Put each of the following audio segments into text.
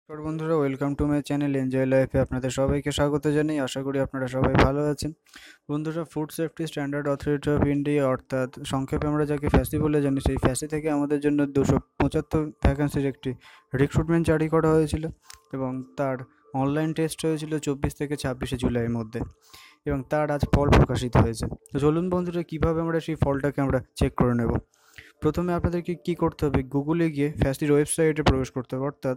নমস্কার বন্ধুরা, welcome to my channel enjoy লাইফে আপনাদের সবাইকে স্বাগত জানাই। আশা করি আপনারা সবাই ভালো আছেন। বন্ধুরা, food safety standard authority of India অর্থাৎ সংক্ষেপে আমরা যাকে ফ্যাসি বলে জানি, সেই ফ্যাসি থেকে আমাদের জন্য 275 ভ্যাকেন্সির একটি রিক্রুটমেন্ট জারি করা হয়েছিল এবং তার অনলাইন টেস্ট হয়েছিল 24 থেকে 26শে জুলাইয়ের মধ্যে এবং তার আজ ফল প্রকাশিত হয়েছে। তো চলুন বন্ধুরা, কীভাবে আমরা সেই ফলটাকে আমরা চেক করে নেব। প্রথমে আপনাদেরকে কী করতে হবে, গুগলে গিয়ে ফ্যাসির ওয়েবসাইটে প্রবেশ করতে হবে, অর্থাৎ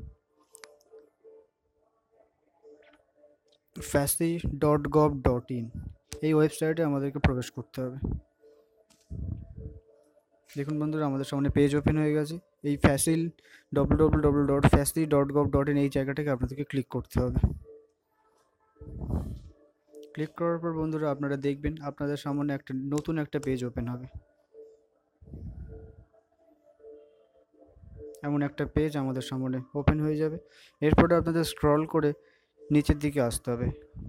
FASI.gov.in এই ওয়েবসাইটে আমাদেরকে প্রবেশ করতে হবে। দেখুন বন্ধুরা, আমাদের সামনে পেজ ওপেন হয়ে গেছে। এই ফ্যাসিল www.fasi.gov.in এই জায়গাটাকে আপনাদেরকে ক্লিক করতে হবে। ক্লিক করার পর বন্ধুরা আপনারা দেখবেন আপনাদের সামনে নতুন একটা পেজ ওপেন হবে। এমন একটা পেজ আমাদের সামনে ওপেন হয়ে যাবে। এরপরে আপনাদের স্ক্রল করে নিচের দিকে আসতে হবে।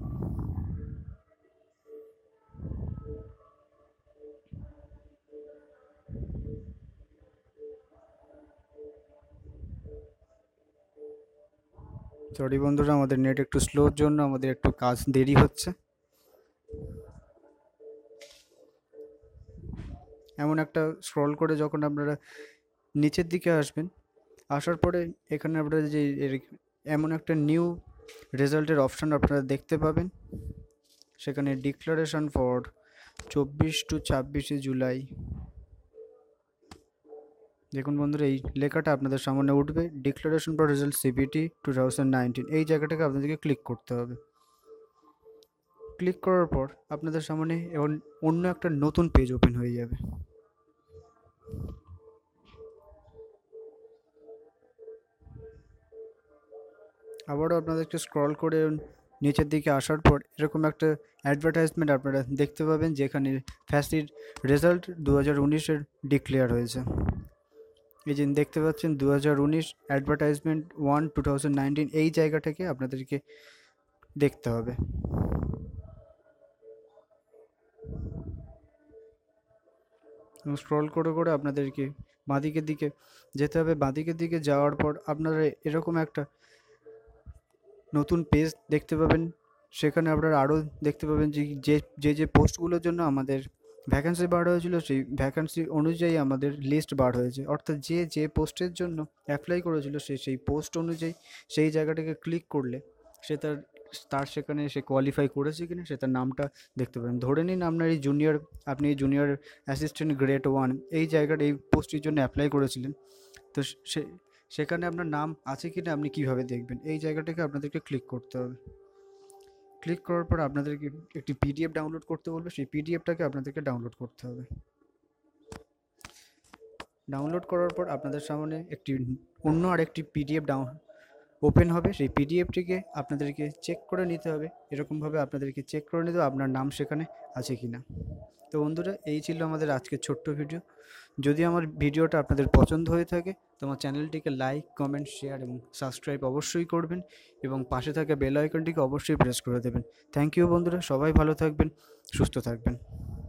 সরি বন্ধুরা, আমাদের নেট একটু স্লোর জন্য আমাদের একটু কাজ দেরি হচ্ছে। এমন একটা স্ক্রল করে যখন আপনারা নিচের দিকে আসবেন, আসার পরে এখানে আপনারা যে এমন একটা নিউ রেজাল্টের অপশান আপনারা দেখতে পাবেন। সেখানে ডিক্লারেশন ফর 24 টু 26শে জুলাই। দেখুন বন্ধুরা, এই লেখাটা আপনাদের সামনে উঠবে, ডিক্লারেশন ফর রেজাল্ট CBT 2019। এই জায়গাটাকে আপনাদেরকে ক্লিক করতে হবে। ক্লিক করার পর আপনাদের সামনে অন্য একটা নতুন পেজ ওপেন হয়ে যাবে। আবারও আপনাদেরকে স্ক্রল করে নিচের দিকে আসার পর এরকম একটা অ্যাডভার্টাইজমেন্ট আপনারা দেখতে পাবেন, যেখানে ফ্যাসির রেজাল্ট 2019-এর ডিক্লেয়ার হয়েছে। এই যে দেখতে পাচ্ছেন 2019 অ্যাডভার্টাইজমেন্ট 1/2019, এই জায়গাটাকে আপনাদেরকে দেখতে হবে। স্ক্রল করে করে আপনাদেরকে বাঁদিকের দিকে যেতে হবে। বাঁদিকের দিকে যাওয়ার পর আপনারা এরকম একটা নতুন পেজ দেখতে পাবেন। সেখানে আপনারা আরও দেখতে পাবেন যে পোস্টগুলোর জন্য আমাদের ভ্যাকেন্সি বার হয়েছিল, সেই ভ্যাকেন্সি অনুযায়ী আমাদের লিস্ট বার হয়েছে। অর্থাৎ যে পোস্টের জন্য অ্যাপ্লাই করেছিল সেই পোস্ট অনুযায়ী সেই জায়গাটাকে ক্লিক করলে সে তার সেখানে সে কোয়ালিফাই করেছে কিনা সে তার নামটা দেখতে পাবেন। ধরে নিন আপনি জুনিয়র অ্যাসিস্ট্যান্ট গ্রেড 1 এই জায়গাটা এই পোস্টটির জন্য অ্যাপ্লাই করেছিলেন। তো সেখানে আপনার নাম আছে কি না আপনি কীভাবে দেখবেন, এই জায়গাটাকে আপনাদেরকে ক্লিক করতে হবে। ক্লিক করার পর আপনাদেরকে একটি PDF ডাউনলোড করতে বলবে, সেই PDFটাকে আপনাদেরকে ডাউনলোড করতে হবে। ডাউনলোড করার পর আপনাদের সামনে অন্য আরেকটি PDF ওপেন হবে। সেই PDFটিকে আপনাদেরকে চেক করে নিতে হবে। এরকমভাবে আপনাদেরকে চেক করে নিতে হবে আপনার নাম সেখানে আছে কি না। তো বন্ধুরা, এই ছিল আমাদের আজকের ছোট্ট ভিডিও। যদি আমার ভিডিওটা আপনাদের পছন্দ হয়ে থাকে তো আমার চ্যানেলটিকে লাইক, কমেন্ট, শেয়ার এবং সাবস্ক্রাইব অবশ্যই করবেন এবং পাশে থাকা বেল আইকনটিকে অবশ্যই প্রেস করে দেবেন। থ্যাংক ইউ বন্ধুরা, সবাই ভালো থাকবেন, সুস্থ থাকবেন।